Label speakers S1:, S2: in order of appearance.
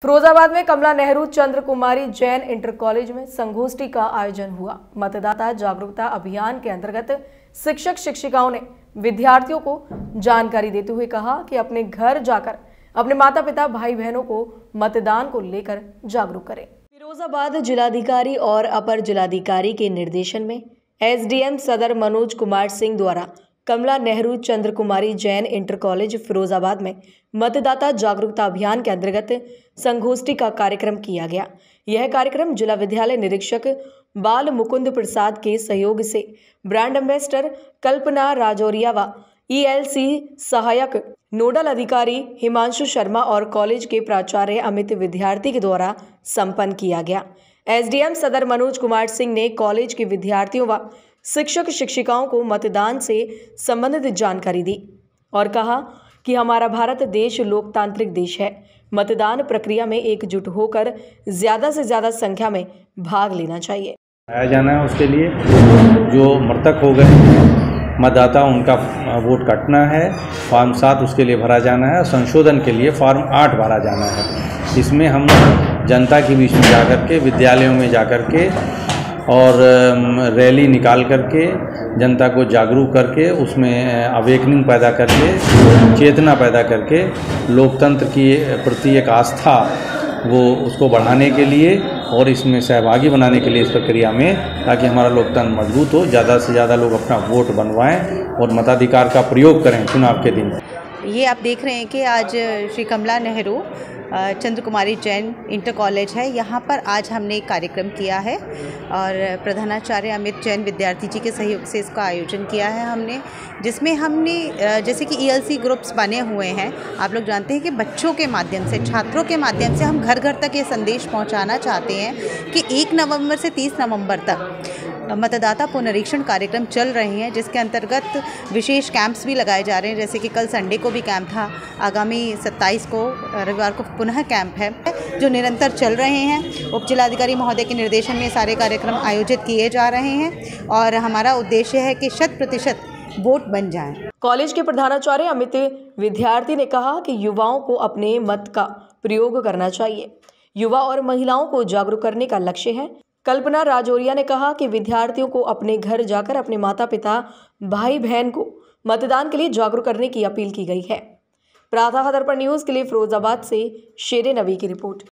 S1: फिरोजाबाद में Kamla Nehru Chandra Kumari Jain inter college में संगोष्ठी का आयोजन हुआ। मतदाता जागरूकता अभियान के अंतर्गत शिक्षक शिक्षिकाओं ने विद्यार्थियों को जानकारी देते हुए कहा कि अपने घर जाकर अपने माता पिता भाई बहनों को मतदान को लेकर जागरूक करें। फिरोजाबाद जिलाधिकारी और अपर जिलाधिकारी के निर्देशन में एसडीएम सदर मनोज कुमार सिंह द्वारा कमला नेहरू चंद्र कुमारी जैन इंटर कॉलेज फिरोजाबाद में मतदाता जागरूकता अभियान के अंतर्गत संगोष्ठी का कार्यक्रम किया गया। यह कार्यक्रम जिला विद्यालय निरीक्षक बाल मुकुंद प्रसाद के सहयोग से ब्रांड एम्बेसडर कल्पना राजौरिया व ईएलसी सहायक नोडल अधिकारी हिमांशु शर्मा और कॉलेज के प्राचार्य अमित विद्यार्थी के द्वारा संपन्न किया गया। एसडीएम सदर मनोज कुमार सिंह ने कॉलेज के विद्यार्थियों व शिक्षक शिक्षिकाओं को मतदान से संबंधित जानकारी दी और कहा कि हमारा भारत देश लोकतांत्रिक देश है। मतदान प्रक्रिया में एकजुट होकर ज़्यादा से ज़्यादा संख्या में भाग लेना चाहिए।
S2: आया जाना है, उसके लिए जो मृतक हो गए मतदाता उनका वोट काटना है। फॉर्म 7 उसके लिए भरा जाना है। संशोधन के लिए फॉर्म 8 भरा जाना है। इसमें हम जनता के बीच में जाकर के, विद्यालयों में जाकर के और रैली निकाल करके जनता को जागरूक करके, उसमें अवेकनिंग पैदा करके, चेतना पैदा करके लोकतंत्र की प्रति एक आस्था वो उसको बढ़ाने के लिए और इसमें सहभागी बनाने के लिए इस प्रक्रिया में, ताकि हमारा लोकतंत्र मजबूत हो, ज़्यादा से ज़्यादा लोग अपना वोट बनवाएं और मताधिकार का प्रयोग करें चुनाव के दिन।
S3: ये आप देख रहे हैं कि आज श्री कमला नेहरू चंद्र कुमारी जैन इंटर कॉलेज है। यहाँ पर आज हमने एक कार्यक्रम किया है और प्रधानाचार्य अमित जैन विद्यार्थी जी के सहयोग से इसका आयोजन किया है हमने, जिसमें हमने जैसे कि ईएलसी ग्रुप्स बने हुए हैं। आप लोग जानते हैं कि बच्चों के माध्यम से, छात्रों के माध्यम से हम घर घर तक ये संदेश पहुँचाना चाहते हैं कि 1 नवंबर से 30 नवंबर तक मतदाता पुनरीक्षण कार्यक्रम चल रहे हैं, जिसके अंतर्गत विशेष कैंप्स भी लगाए जा रहे हैं। जैसे कि कल संडे को भी कैंप था, आगामी 27 को रविवार को पुनः कैंप है जो निरंतर चल रहे हैं। उप जिलाधिकारी महोदय के निर्देशन में सारे कार्यक्रम आयोजित किए जा रहे हैं और हमारा उद्देश्य है कि 100% वोट बन जाए।
S1: कॉलेज के प्रधानाचार्य अमित विद्यार्थी ने कहा कि युवाओं को अपने मत का प्रयोग करना चाहिए। युवा और महिलाओं को जागरूक करने का लक्ष्य है। कल्पना राजौरिया ने कहा कि विद्यार्थियों को अपने घर जाकर अपने माता पिता भाई बहन को मतदान के लिए जागरूक करने की अपील की गई है। प्रातः दर्पण न्यूज़ के लिए फिरोजाबाद से शेरे नबी की रिपोर्ट।